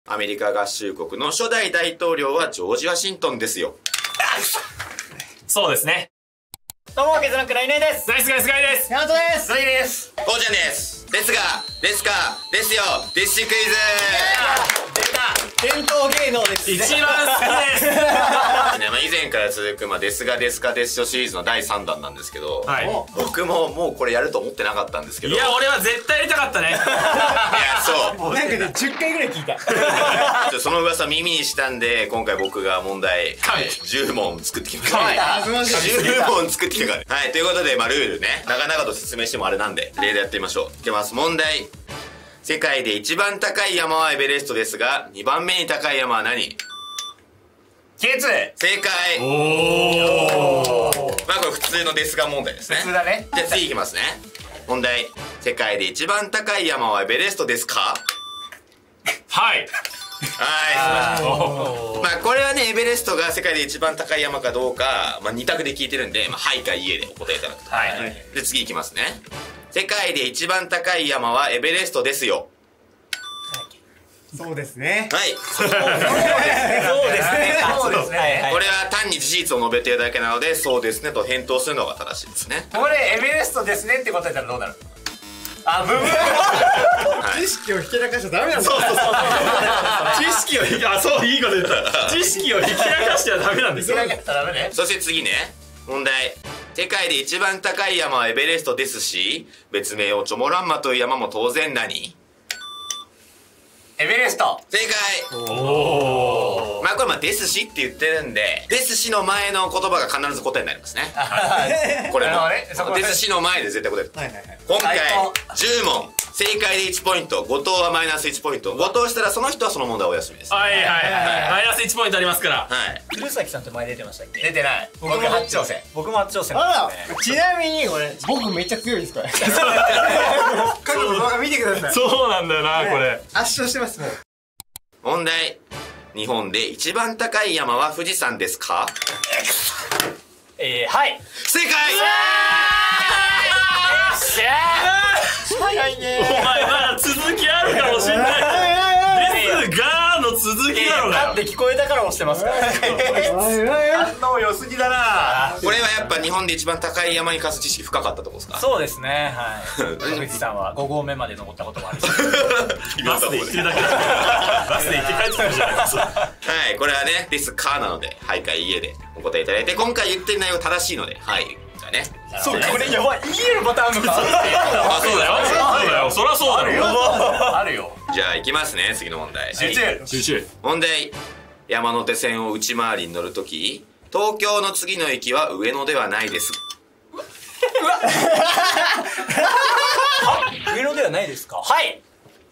アメリカ合衆国の初代大統領はジョージ・ワシントンですよ。 そうですね。 どうも、ケズランクライネです。 ナイスガイスガイです。 ヤマトです。 ザイです。 こうちゃんです。ですかですよディッシュクイズ。 出た。伝統芸能です。 一番好きです。 ね、以前から続く、ですがですよシリーズの第3弾なんですけど、 はい。 僕ももうこれやると思ってなかったんですけど。 いや、俺は絶対やりたかったね。 いや、そう。 なんかね、10回ぐらい聞いた。 その噂耳にしたんで、今回僕が問題、10問作ってきました。10問作ってきたから。はい、ということで、ルールね、長々と説明してもあれなんで、例でやってみましょう。いきます。問題。世界で一番高い山はエベレストですが、2番目に高い山は何？ ケツ。 正解。 おー。 これ普通のですが問題ですね。 普通だね。 じゃあ次いきますね。問題。世界で一番高い山はエベレストですか？ はい。 はい、これはね、エベレストが世界で一番高い山かどうか、2択で聞いてるんで、はいかいいえでお答えいただくと。 はい。 で、次いきますね。世界で一番高い山はエベレストですよ。 そうですね。 はい。 そうですね。 そうですね。 これは単に事実を述べているだけなので、そうですねと返答するのが正しいですね。 これエベレストですねって答えたらどうなる？あ、ブブー。 知識をひけらかしちゃダメなんだ。 知識をそう、いいこと言った。知識をひけらかしちゃダメなんですよ。 ひけらかしたらダメね。 そして次ね、問題。世界で一番高い山はエベレストですし、別名をチョモランマという山も当然何？ エベレスト。 正解。 おー。 これですしって言ってるんで、ですしの前の言葉が必ず答えになりますね。これもですしの前で絶対答える。今回10問正解で1ポイント、後藤はマイナス1ポイント。後藤したらその人はその問題お休みです。 はいはいはい。マイナス1ポイントありますから。 はい。 古崎さんって前出てましたっけ？ 出てない。僕初挑戦。 僕も初挑戦なんですね。ちなみに俺、僕めっちゃ強いですから。過去の動画見てください。 そうなんだよな、これ。 圧勝してますもん。 問題。日本で一番高い山は富士山ですか？ はい。 正解。 早いね。 お前まだ続きあるかもしれない。ですがの続きだろうが。 って聞こえたから押してますから。 反応良すぎだな。 これはやっぱ日本で一番高い山に関する知識深かったとこですか？ そうですね。はい。富士山は5合目まで登ったこともあるし。 バスで行ってるだけだ。バスで行って帰ってくるじゃないですか。 はい、これはね、ですかなので、はいかいいえでお答えいただいて、今回言ってる内容正しいので、はいがね。 そうか、これやばい。言えるパターンあるのか。 あ、そうだよ。 そうだよ。そりゃそうだよ。 あるよ。 じゃあ行きますね、次の問題。 集中。 集中。 問題。山手線を内回りに乗るとき、東京の次の駅は上野ではないです。 上野ではないですか？ はい。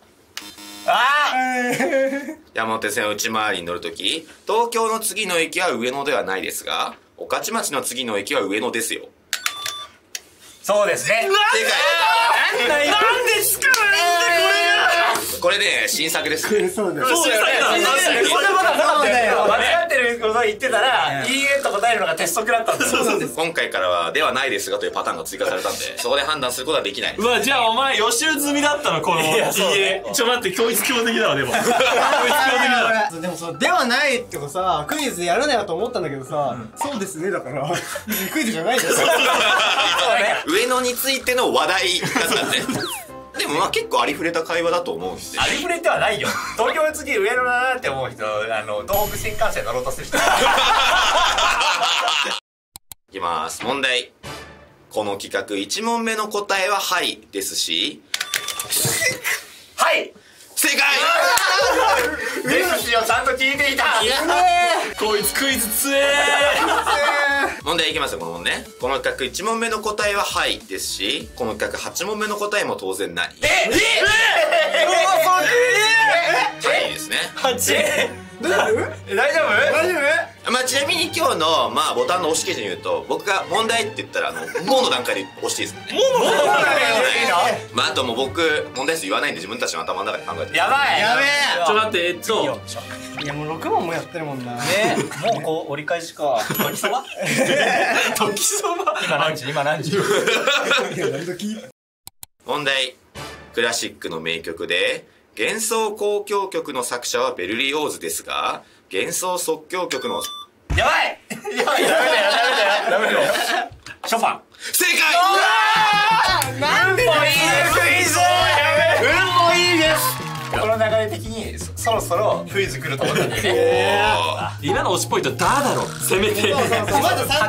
山手線を内回りに乗るとき、東京の次の駅は上野ではないですが、御徒町の次の駅は上野ですよ。 そうですね。 正解。 なんですかね、 これね、新作ですね。 そうだよ。 そうだよ。 こんなことはなかったよ。間違ってることを言ってたら、いいえと答えるのが鉄則だったんですよ。 今回からは、ではないですがというパターンが追加されたんで、そこで判断することはできない。 うわ、じゃあお前予習済みだったの、この家。ちょ待って、教育教的だわ、でも。教育教的だ。 でもそう、ではないってかさ、クイズやるなよと思ったんだけどさ、そうですねだから、クイズじゃないですよ。 上野についての話題だったんで。でも結構ありふれた会話だと思うんで。 ありふれてはないよ。東京の次上野だなって思う人、東北新幹線乗ろうとする人。 いきます。問題。この企画1問目の答えははいですし、 はい。 正解。 ですよ、ちゃんと聞いていた。 こいつクイズ強え。 問題いきますよ、この問題ね。この企画1問目の答えははいですし、この企画8問目の答えも当然何？はいですね。 大丈夫？ ちなみに今日のボタンの押し基準言うと、僕が問題って言ったらもうの段階で押していいですね。あともう僕問題数言わないんで自分たちの頭の中で考えて。 やばい。 やべえ。 ちょ待って、 いやもう6問もやってるもんな。ね、もうこう折り返しか。時そば？ 時そば？ 今何時？ 問題。クラシックの名曲で幻想交響曲の作者はベルリオーズですが、幻想即興曲のやばいダメだよショパン。 正解。 なんでだよ。 運もいいです。この流れ的にそろそろクイズ来ると思ったんだよね。 今の推しポイントだろせめて。 まず3択。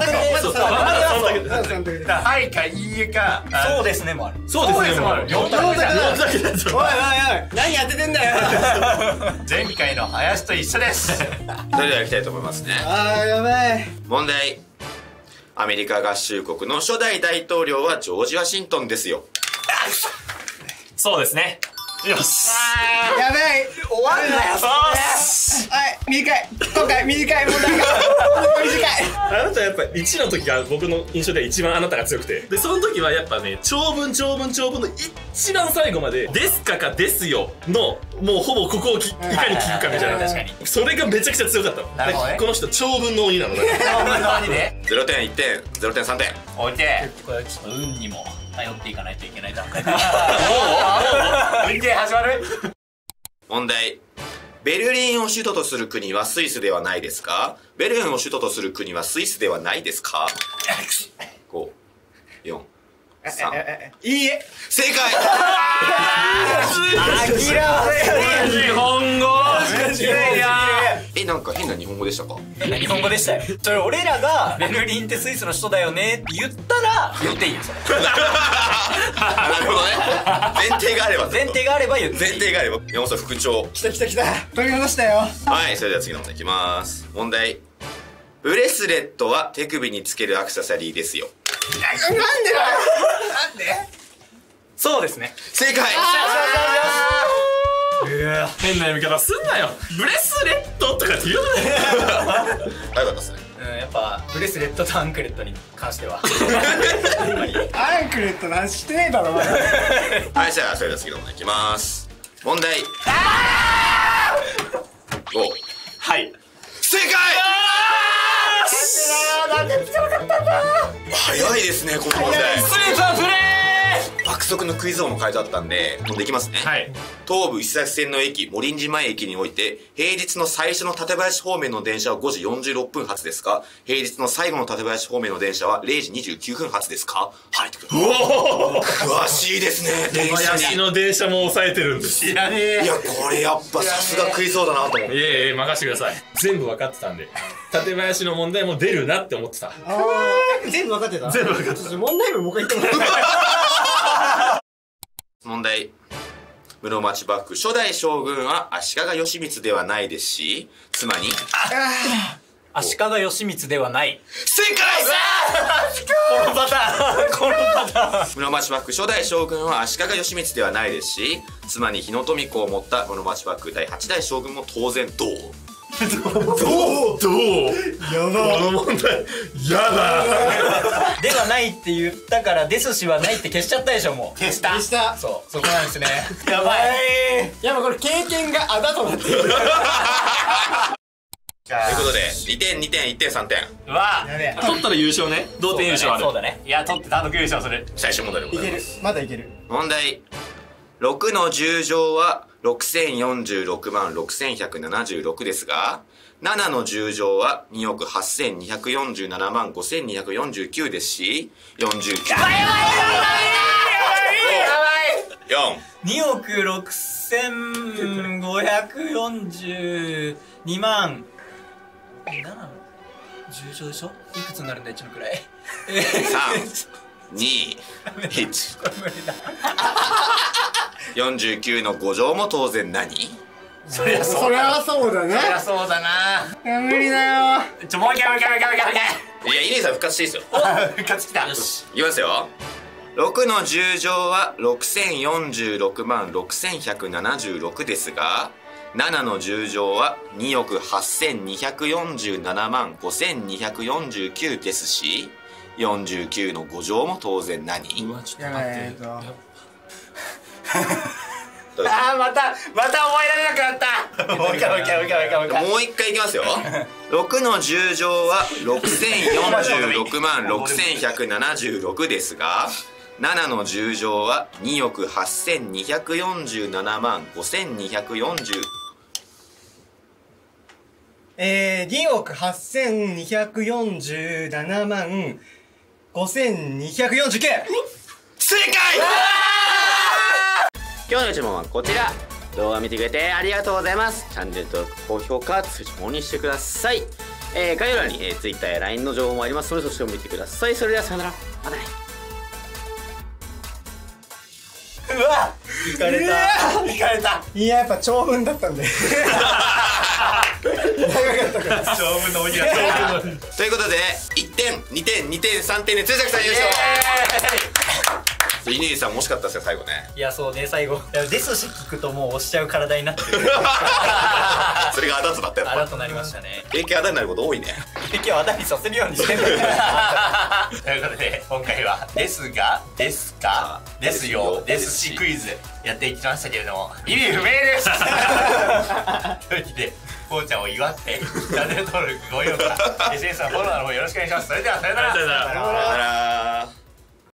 はいかいいえかそうですねもある。 そうですねもある。 4択だ。おい何やっててんだよ。 前回の林と一緒です。 それでは行きたいと思いますね。 やばい。 問題。アメリカ合衆国の初代大統領はジョージ・ワシントンですよ。 そうですね。よし。 やばい。終わんなよ。はい短い。今回短い問題が短い。 あなたやっぱ1の時が僕の印象で一番あなたが強くて、でその時はやっぱね長文の一番最後までですかかですよのもうほぼここをいかに聞くかみたいな。 確かにそれがめちゃくちゃ強かったの。 なるほどね。 この人長文の鬼なのね。 長文の鬼ね。 0点1点0点3点。 置いてこれちょっと運にも頼っていかないといけない段階。運ゲー始まる。 問題。ベルリンを首都とする国はスイスではないですか？ベルリンを首都とする国はスイスではないですか？5、4、3。 いいえ。 正解。 日本語。 なんか変な日本語でしたか？ 日本語でしたよ。それ俺らがベルリンってスイスの首都だよねって言ったら言っていいよそれ。 なるほどね。前提があれば前提があれば言っていい。 前提があれば。山本さん副長。 来た。取り戻したよ。 はい、それでは次の問題いきます。問題。ブレスレットは手首につけるアクセサリーですよ。 なんでそうですね。 正解。 変な読み方すんなよ。ブレスレットとかって言うなよ。 早かったですね。 やっぱブレスレットとアンクレットに関してはアンクレットなんしてねえだろ。 はい、じゃあそれでは次の問題いきます。問題。5。 はい。 正解。 なんでつかなかったんだ。 早いですねこの問題。 スーパープレ爆速のクイズ王も書いてあったんで問題いきますね。 ー。はい。 東武伊勢崎線の駅茂林寺前駅において平日の最初の館林方面の電車は5時46分発ですか？平日の最後の館林方面の電車は0時29分発ですか？はい。おお詳しいですね。電車林の電車も抑えてるんです。 知らねえ。 いやこれやっぱさすがクイズ王だなと思って。 いえ任せてください。全部分かってたんで館林の問題も出るなって思ってた。 全部分かってた。 全部分かってた。 問題文もう一回言ってもらえ。 問題。室町幕府初代将軍は足利義満ではないですし、妻に足利義満ではない。 正解。 このパターン。 室町幕府初代将軍は足利義満ではないですし、妻に日野富子を持った室町幕府第8代将軍も当然どうやだこの問題やだではないって言ったからですしはないって消しちゃったでしょ。もう消した。そうそこなんですね。やばい。 やばいこれ経験があだとなってる。 ということで2点2点1点3点。 うわ取ったら優勝ね。同点優勝ある。 そうだね。いや取って単独優勝する。 最終問題でございます。 まだいける。 問題。6の10乗は6046万6176ですが、7の10乗は2億8247万5249ですし、49。やばい 2億6542万7の10乗でしょ。いくつになるんだ1のくらい。 3、2、1。49の5乗も当然何？ そりゃそうだね。 そりゃそうだな。 無理だよ。 いや、イネさん復活していいですよ。 復活きた。よし。 いきますよ。6の10乗は6046万6176ですが、7の10乗は2億8247万5249ですし、49の5乗も当然何？ うわちょっと待ってまた覚えられなくなった。もう一回いきますよ。6の10乗は6046万6176ですが、 7の10乗は2億8247万5240。 2億8247万5249。 正解。今日の質問はこちら。動画見てくれてありがとうございます。チャンネル登録、高評価、通知もにしてください。概要欄に、Twitter や LINE の情報もありますので、そちらも見てください。それではさよなら。またね。 うわ行かれた行かれた。 いや、やっぱ長文だったんで長かったから。 長文の鬼が長文ということで1点2点2点3点で鶴崎さん優勝。イネイさん惜しかったですよ最後ね。 いやそうね最後デスシ聞くともう押しちゃう体になってるそれがあだとだったよ。 あだとなりましたね。 経験あだになること多いね。 経験をあだにさせるようにしてんだよということで今回はですがですかですよですしクイズやっていきましたけれども意味不明ですというわけでこうちゃんを祝ってチャンネル登録高評価 SNS のフォローの方よろしくお願いします。それではさよなら。 さよなら。